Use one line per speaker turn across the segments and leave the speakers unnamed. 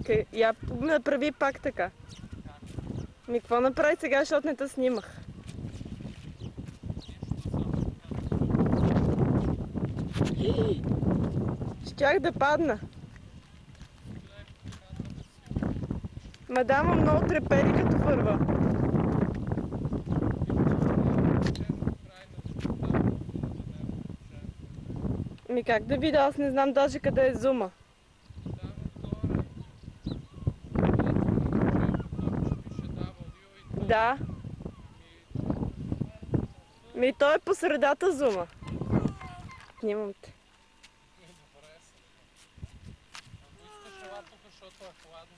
Я направи пак така. Ми какво направи сега, защото не те снимах? Щях да падна. Мадама много трепери като върва. Ми как да видя, аз не знам даже къде е зума. Да. Ми той е по средата зума. Снимам те.
Добре се. Ако искаш ела тук, защото е хладно.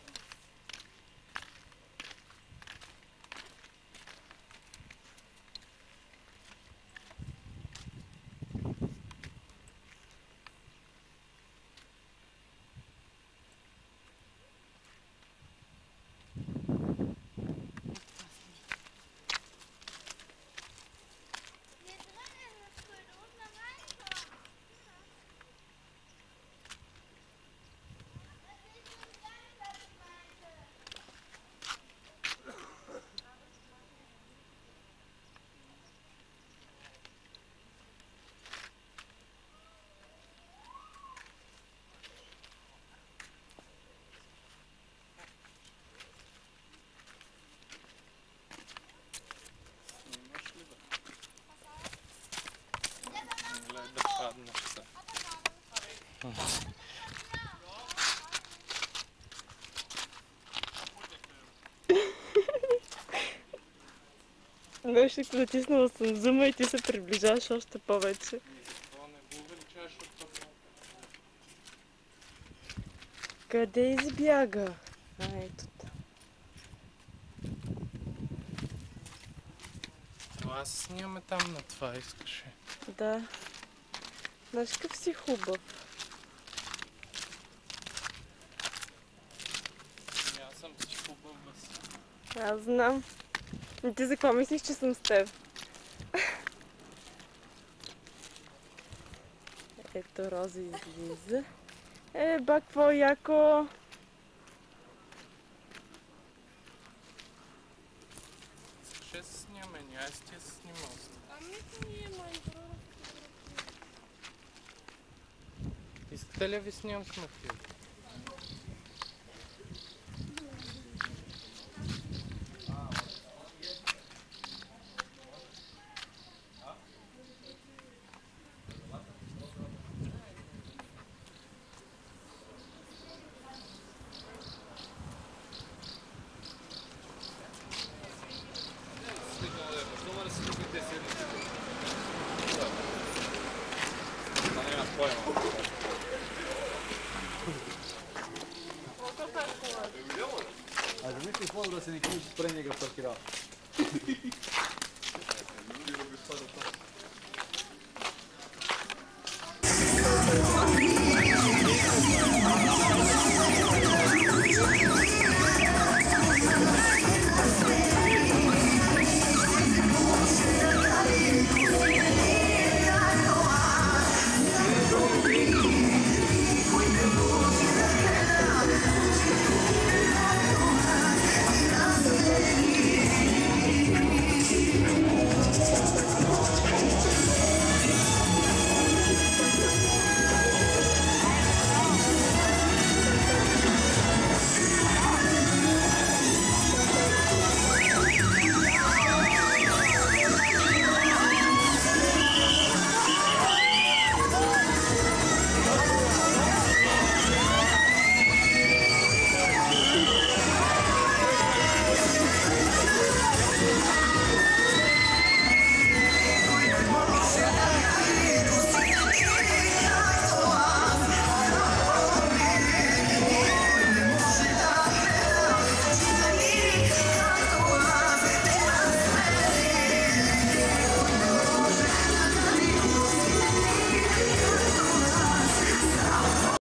Снимаш ли бе? Гледай да паднеш се.
Нещо натиснала съм зума и ти се приближаваш още повече.
Защо не го увеличаваш от това?
Къде избяга? Ето.
Това се снимаме там на това, искаш ли?
Да. Знаеш как си хубав.
Аз съм си хубав без.
Аз знам. И ти за какво мислиш, че съм с теб? Ето Роза излиза. Ба, какво яко!
Ще се снимаме, аз ти се снимал. Искате ли ви снимам с мотив?
А замисли какво да се не криеш спре njega паркирал.